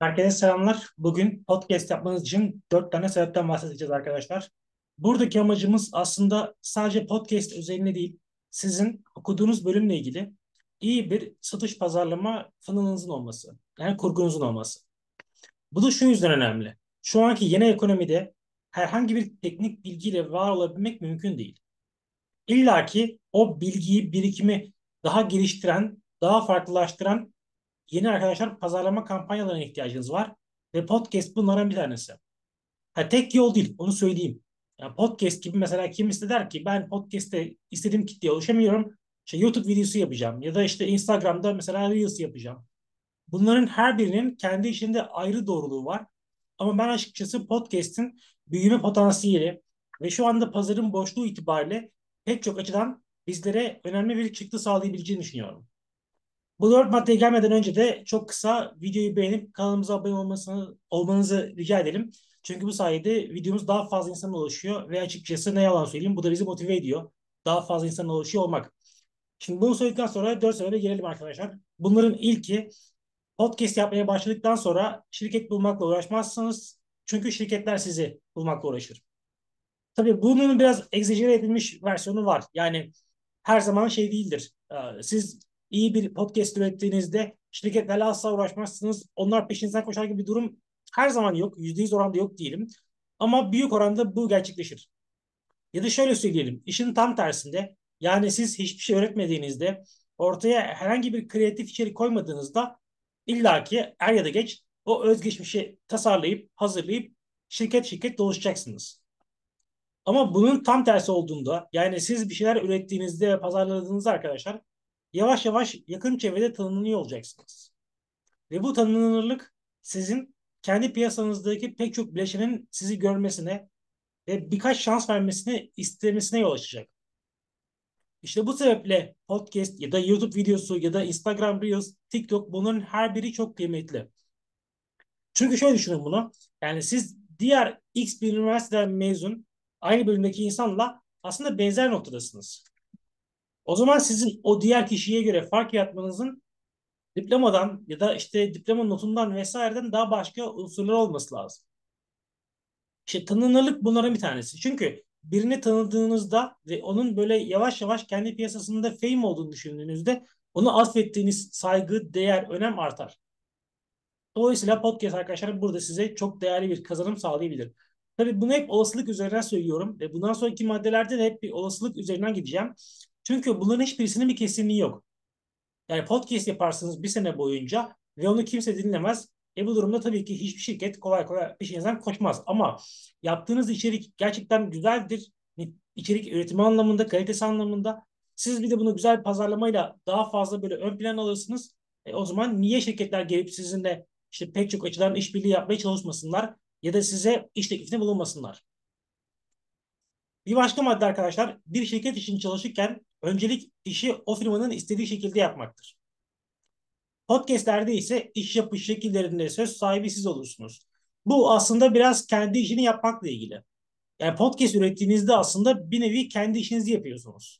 Herkese selamlar. Bugün podcast yapmanız için 4 tane sebepten bahsedeceğiz arkadaşlar. Buradaki amacımız aslında sadece podcast özelinde değil, sizin okuduğunuz bölümle ilgili iyi bir satış pazarlama funnel'ınızın olması. Yani kurgunuzun olması. Bu da şu yüzden önemli. Şu anki yeni ekonomide herhangi bir teknik bilgiyle var olabilmek mümkün değil. İlla ki o bilgiyi, birikimi daha geliştiren, daha farklılaştıran yeni arkadaşlar pazarlama kampanyalarına ihtiyacınız var. Ve podcast bunlardan bir tanesi. Ha, tek yol değil, onu söyleyeyim. Yani podcast gibi mesela kimisi der ki ben podcast'te istediğim kitleye ulaşamıyorum. İşte YouTube videosu yapacağım ya da işte Instagram'da mesela Reels yapacağım. Bunların her birinin kendi içinde ayrı doğruluğu var. Ama ben açıkçası podcast'in büyüme potansiyeli ve şu anda pazarın boşluğu itibariyle pek çok açıdan bizlere önemli bir çıktı sağlayabileceğini düşünüyorum. Bu 4 maddeye gelmeden önce de çok kısa videoyu beğenip kanalımıza abone olmanızı rica edelim. Çünkü bu sayede videomuz daha fazla insana ulaşıyor ve açıkçası ne yalan söyleyeyim bu da bizi motive ediyor. Daha fazla insana ulaşıyor olmak. Şimdi bunu söyledikten sonra 4 sebebe gelelim arkadaşlar. Bunların ilki podcast yapmaya başladıktan sonra şirket bulmakla uğraşmazsınız. Çünkü şirketler sizi bulmakla uğraşır. Tabii bunun biraz egzajere edilmiş versiyonu var. Yani her zaman şey değildir. Siz iyi bir podcast ürettiğinizde şirketlerle asla uğraşmazsınız. Onlar peşinizden koşar gibi bir durum her zaman yok. %100 oranda yok diyelim. Ama büyük oranda bu gerçekleşir. Ya da şöyle söyleyelim. İşin tam tersinde. Yani siz hiçbir şey öğretmediğinizde ortaya herhangi bir kreatif içerik koymadığınızda illaki er ya da geç o özgeçmişi tasarlayıp hazırlayıp şirket dolaşacaksınız. Ama bunun tam tersi olduğunda yani siz bir şeyler ürettiğinizde ve pazarladığınızda arkadaşlar yavaş yavaş yakın çevrede tanınıyor olacaksınız. Ve bu tanınırlık sizin kendi piyasanızdaki pek çok bileşenin sizi görmesine ve birkaç şans vermesine istemesine yol açacak. İşte bu sebeple podcast ya da YouTube videosu ya da Instagram Reels, TikTok bunların her biri çok kıymetli. Çünkü şöyle düşünün bunu. Yani siz diğer X bir üniversiteden mezun aynı bölümdeki insanla aslında benzer noktadasınız. O zaman sizin o diğer kişiye göre fark yaratmanızın diplomadan ya da işte diploma notundan vesaireden daha başka unsurlar olması lazım. İşte tanınırlık bunların bir tanesi. Çünkü birini tanıdığınızda ve onun böyle yavaş yavaş kendi piyasasında fame olduğunu düşündüğünüzde onu atfettiğiniz saygı, değer, önem artar. Dolayısıyla podcast arkadaşlar burada size çok değerli bir kazanım sağlayabilir. Tabii bunu hep olasılık üzerinden söylüyorum ve bundan sonraki maddelerde de hep bir olasılık üzerinden gideceğim. Çünkü bunların hiçbirisinin bir kesinliği yok. Yani podcast yaparsınız bir sene boyunca ve onu kimse dinlemez. Bu durumda tabii ki hiçbir şirket kolay kolay peşinizden koşmaz. Ama yaptığınız içerik gerçekten güzeldir. İçerik üretimi anlamında, kalitesi anlamında. Siz bir de bunu güzel pazarlamayla daha fazla böyle ön plan alırsınız. O zaman niye şirketler gelip sizinle işte pek çok açıdan işbirliği yapmaya çalışmasınlar ya da size iş teklifinde bulunmasınlar? Bir başka madde arkadaşlar, bir şirket için çalışırken öncelik işi o firmanın istediği şekilde yapmaktır. Podcast'lerde ise iş yapış şekillerinde söz sahibi siz olursunuz. Bu aslında biraz kendi işini yapmakla ilgili. Yani podcast ürettiğinizde aslında bir nevi kendi işinizi yapıyorsunuz.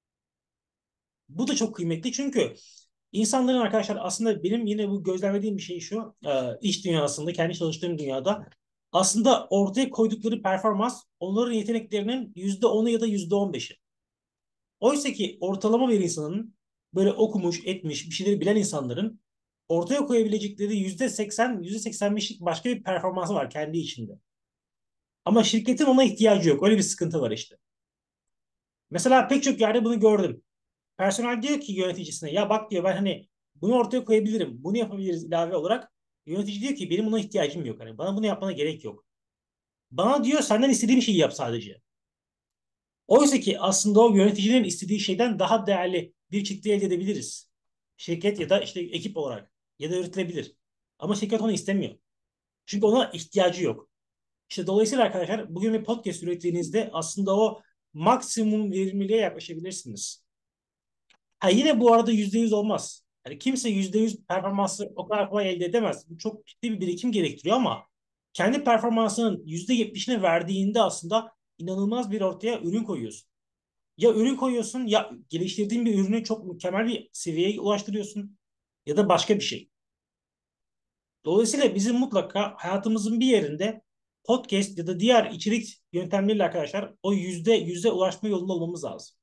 Bu da çok kıymetli çünkü insanların arkadaşlar aslında benim yine bu gözlemlediğim bir şey şu. İş dünyasında, kendi çalıştığım dünyada aslında ortaya koydukları performans onların yeteneklerinin %10'u ya da %15'i. Oysa ki ortalama bir insanın böyle okumuş, etmiş, bir şeyleri bilen insanların ortaya koyabilecekleri %80, %85'lik başka bir performansı var kendi içinde. Ama şirketin ona ihtiyacı yok. Öyle bir sıkıntı var işte. Mesela pek çok yerde bunu gördüm. Personel diyor ki yöneticisine ya bak diyor ben hani bunu ortaya koyabilirim. Bunu yapabiliriz ilave olarak. Yönetici diyor ki benim buna ihtiyacım yok. Hani bana bunu yapmana gerek yok. Bana diyor senden istediğim şeyi yap sadece. Oysa ki aslında o yöneticinin istediği şeyden daha değerli bir çıktı elde edebiliriz. Şirket ya da işte ekip olarak ya da üretilebilir. Ama şirket onu istemiyor. Çünkü ona ihtiyacı yok. İşte dolayısıyla arkadaşlar bugün bir podcast ürettiğinizde aslında o maksimum verimliliğe yaklaşabilirsiniz. Ha yine bu arada %100 olmaz. Yani kimse %100 performansı o kadar kolay elde edemez. Bu çok ciddi bir birikim gerektiriyor ama kendi performansının %70'ini verdiğinde aslında inanılmaz bir ortaya ürün koyuyorsun. Ya ürün koyuyorsun ya geliştirdiğin bir ürünü çok mükemmel bir seviyeye ulaştırıyorsun ya da başka bir şey. Dolayısıyla bizim mutlaka hayatımızın bir yerinde podcast ya da diğer içerik yöntemleriyle arkadaşlar o yüzde ulaşma yolunda olmamız lazım.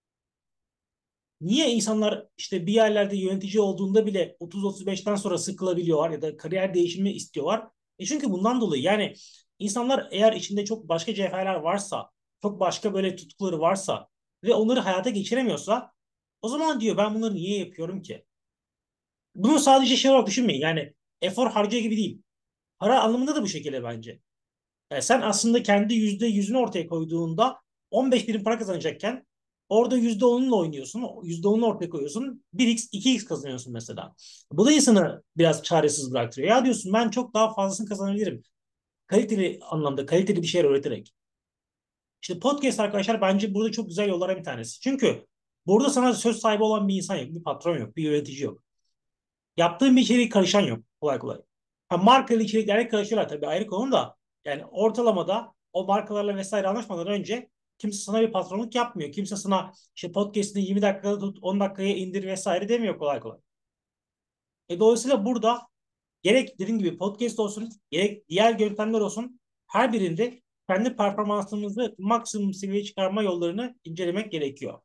Niye insanlar işte bir yerlerde yönetici olduğunda bile 30-35'ten sonra sıkılabiliyorlar ya da kariyer değişimi istiyorlar? Çünkü bundan dolayı yani insanlar eğer içinde çok başka cevherler varsa, çok başka böyle tutkuları varsa ve onları hayata geçiremiyorsa o zaman diyor ben bunları niye yapıyorum ki? Bunu sadece şey olarak düşünmeyin yani efor harcıyor gibi değil. Para anlamında da bu şekilde bence. Yani sen aslında kendi %100'ünü ortaya koyduğunda 15 birim para kazanacakken orada %10'unla oynuyorsun. %10'unu ortaya koyuyorsun. 1x, 2x kazanıyorsun mesela. Bu da insanı biraz çaresiz bıraktırıyor. Ya diyorsun ben çok daha fazlasını kazanabilirim. Kaliteli anlamda, kaliteli bir şeyler öğreterek. İşte podcast arkadaşlar bence burada çok güzel yollara bir tanesi. Çünkü burada sana söz sahibi olan bir insan yok. Bir patron yok, bir yönetici yok. Yaptığın bir içeriğe karışan yok kolay kolay. Ha, markalı içeriklerle karışıyorlar tabii ayrı konu da. Yani ortalamada o markalarla vesaire anlaşmadan önce kimse sana bir patronluk yapmıyor. Kimse sana işte podcast'ini 20 dakikada tut, 10 dakikaya indir vesaire demiyor kolay kolay. Dolayısıyla burada gerek dediğim gibi podcast olsun, gerek diğer yöntemler olsun her birinde kendi performansımızı maksimum seviyeye çıkarma yollarını incelemek gerekiyor.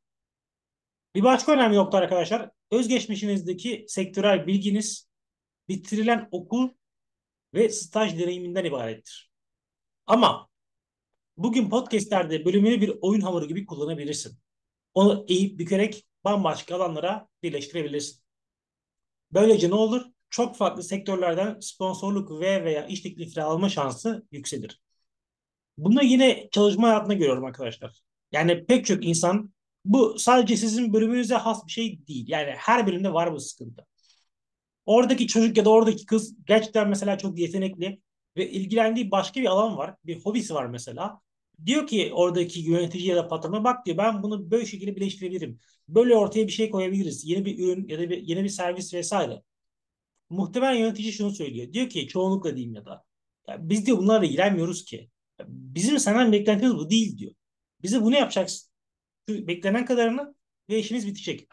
Bir başka önemli nokta arkadaşlar, özgeçmişinizdeki sektörel bilginiz bitirilen okul ve staj deneyiminden ibarettir. Ama bugün podcastlerde bölümünü bir oyun hamuru gibi kullanabilirsin. Onu eğip bükerek bambaşka alanlara birleştirebilirsin. Böylece ne olur? Çok farklı sektörlerden sponsorluk ve veya iş teklifleri alma şansı yükselir. Bunu yine çalışma hayatında görüyorum arkadaşlar. Yani pek çok insan bu sadece sizin bölümünüze has bir şey değil. Yani her bölümde var bu sıkıntı. Oradaki çocuk ya da oradaki kız gerçekten mesela çok yetenekli ve ilgilendiği başka bir alan var. Bir hobisi var mesela. Diyor ki oradaki yönetici ya da patrona bak diyor ben bunu böyle şekilde birleştirebilirim. Böyle ortaya bir şey koyabiliriz. Yeni bir ürün ya da yeni bir servis vesaire. Muhtemelen yönetici şunu söylüyor. Diyor ki çoğunlukla diyeyim ya da ya biz diyor bunlarla ilgilenmiyoruz ki. Ya bizim senden beklentimiz bu değil diyor. Bize bunu yapacaksın. Şu beklenen kadarını ve işimiz bitecek.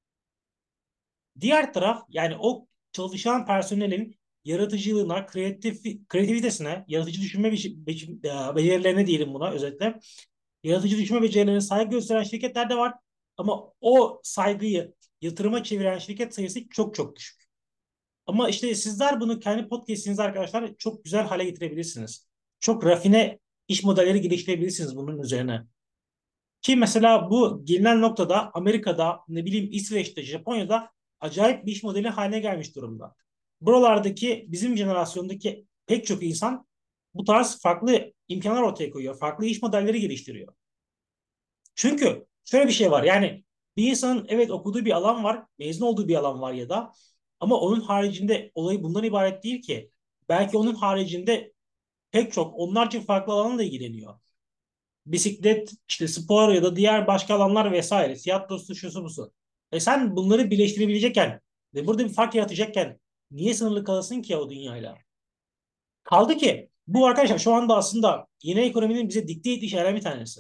Diğer taraf yani o çalışan personelin yaratıcılığına, kreativitesine, yaratıcı düşünme becerilerine diyelim buna özetle. Yaratıcı düşünme becerilerine saygı gösteren şirketler de var. Ama o saygıyı yatırıma çeviren şirket sayısı çok çok düşük. Ama işte sizler bunu kendi podcast'inize arkadaşlar çok güzel hale getirebilirsiniz. Çok rafine iş modelleri geliştirebilirsiniz bunun üzerine. Ki mesela bu gelinen noktada Amerika'da, ne bileyim İsveç'te, Japonya'da acayip bir iş modeli haline gelmiş durumda. Buralardaki bizim jenerasyondaki pek çok insan bu tarz farklı imkanlar ortaya koyuyor. Farklı iş modelleri geliştiriyor. Çünkü şöyle bir şey var yani bir insanın evet okuduğu bir alan var, mezun olduğu bir alan var ya da ama onun haricinde olayı bundan ibaret değil ki. Belki onun haricinde pek çok onlarca farklı alanla ilgileniyor. Bisiklet, işte spor ya da diğer başka alanlar vesaire. Tiyatrosu, şusu busu. Sen bunları birleştirebilecekken ve burada bir fark yaratacakken niye sınırlı kalasın ki o dünyayla? Kaldı ki bu arkadaşlar şu anda aslında yeni ekonominin bize dikte ettiği şeylerden bir tanesi.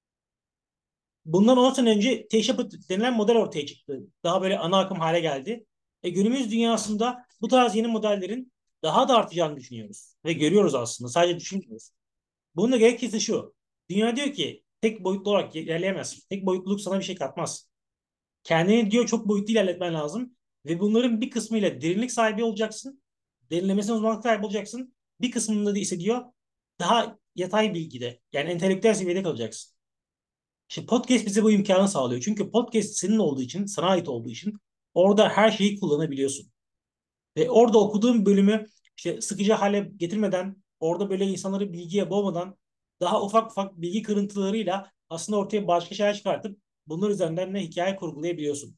Bundan 10 sene önce Teşebbüt denilen model ortaya çıktı. Daha böyle ana akım hale geldi. Günümüz dünyasında bu tarz yeni modellerin daha da artacağını düşünüyoruz. Ve görüyoruz aslında. Sadece düşünmüyoruz. Bunun da gerekçesi şu. Dünya diyor ki tek boyutlu olarak ilerleyemezsin. Tek boyutluluk sana bir şey katmaz. Kendini diyor çok boyutlu ilerletmen lazım. Ve bunların bir kısmıyla derinlik sahibi olacaksın. Derinlemesine uzmanlık sahibi olacaksın. Bir kısmında da ise diyor daha yatay bilgide yani entelektüel seviyede kalacaksın. İşte podcast bize bu imkanı sağlıyor. Çünkü podcast senin olduğu için, sana ait olduğu için orada her şeyi kullanabiliyorsun. Ve orada okuduğun bölümü işte sıkıcı hale getirmeden, orada böyle insanları bilgiye boğmadan daha ufak ufak bilgi kırıntılarıyla aslında ortaya başka şeyler çıkartıp bunlar üzerinden de hikaye kurgulayabiliyorsun.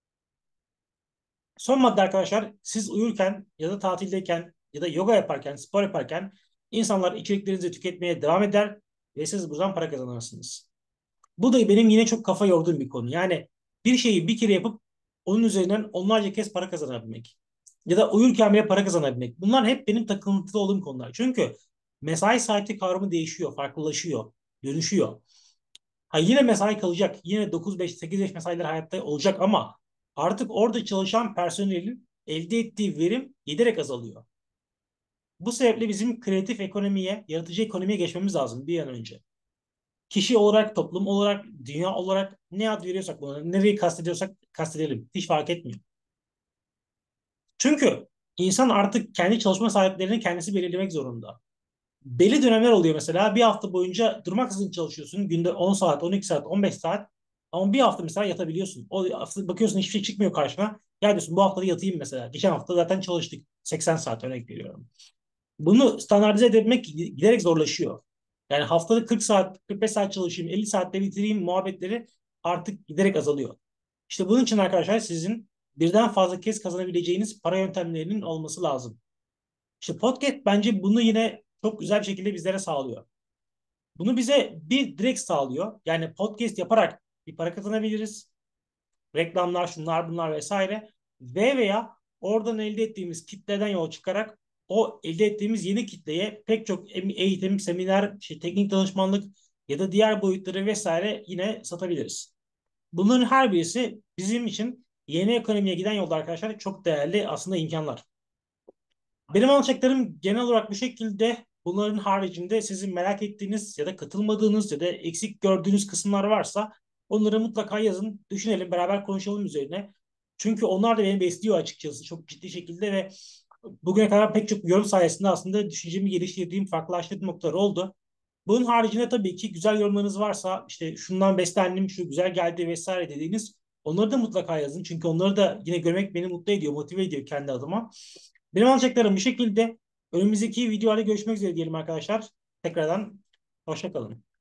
Son madde arkadaşlar, siz uyurken ya da tatildeyken ya da yoga yaparken, spor yaparken insanlar içeriklerinizi tüketmeye devam eder ve siz buradan para kazanırsınız. Bu da benim yine çok kafa yorduğum bir konu. Yani bir şeyi bir kere yapıp onun üzerinden onlarca kez para kazanabilmek. Ya da uyurken bile para kazanabilmek. Bunlar hep benim takıntılı olduğum konular. Çünkü mesai saati kavramı değişiyor, farklılaşıyor, dönüşüyor. Ha yine mesai kalacak. Yine 9-5, 8-5 mesailer hayatta olacak ama artık orada çalışan personelin elde ettiği verim giderek azalıyor. Bu sebeple bizim kreatif ekonomiye, yaratıcı ekonomiye geçmemiz lazım bir an önce. Kişi olarak, toplum olarak, dünya olarak ne ad veriyorsak buna, nereyi kastediyorsak kastedelim. Hiç fark etmiyor. Çünkü insan artık kendi çalışma saatlerini kendisi belirlemek zorunda. Belli dönemler oluyor mesela. Bir hafta boyunca durmaksızın çalışıyorsun. Günde 10 saat, 12 saat, 15 saat. Ama bir hafta mesela yatabiliyorsun. O hafta bakıyorsun hiçbir şey çıkmıyor karşına. Ya diyorsun bu hafta da yatayım mesela. Geçen hafta zaten çalıştık. 80 saat örnek veriyorum. Bunu standartize etmek giderek zorlaşıyor. Yani haftada 40 saat, 45 saat çalışayım, 50 saatte bitireyim muhabbetleri artık giderek azalıyor. İşte bunun için arkadaşlar sizin birden fazla kez kazanabileceğiniz para yöntemlerinin olması lazım. İşte podcast bence bunu yine çok güzel bir şekilde bizlere sağlıyor. Bunu bize bir direkt sağlıyor. Yani podcast yaparak bir para kazanabiliriz. Reklamlar, şunlar bunlar vesaire. Veya oradan elde ettiğimiz kitleden yol çıkarak o elde ettiğimiz yeni kitleye pek çok eğitim, seminer, teknik danışmanlık ya da diğer boyutları vesaire yine satabiliriz. Bunların her birisi bizim için yeni ekonomiye giden yolda arkadaşlar çok değerli aslında imkanlar. Benim alacaklarım genel olarak bu şekilde. Bunların haricinde sizin merak ettiğiniz ya da katılmadığınız ya da eksik gördüğünüz kısımlar varsa onları mutlaka yazın. Düşünelim, beraber konuşalım üzerine. Çünkü onlar da beni besliyor açıkçası çok ciddi şekilde ve bugüne kadar pek çok yorum sayesinde aslında düşüncemi geliştirdiğim, farklılaştırdığım noktalar oldu. Bunun haricinde tabii ki güzel yorumlarınız varsa işte şundan beslendim, şu güzel geldi vesaire dediğiniz onları da mutlaka yazın. Çünkü onları da yine görmek beni mutlu ediyor, motive ediyor kendi adıma. Benim alacaklarım bu şekilde. Önümüzdeki videolarda görüşmek üzere diyelim arkadaşlar. Tekrardan hoşça kalın.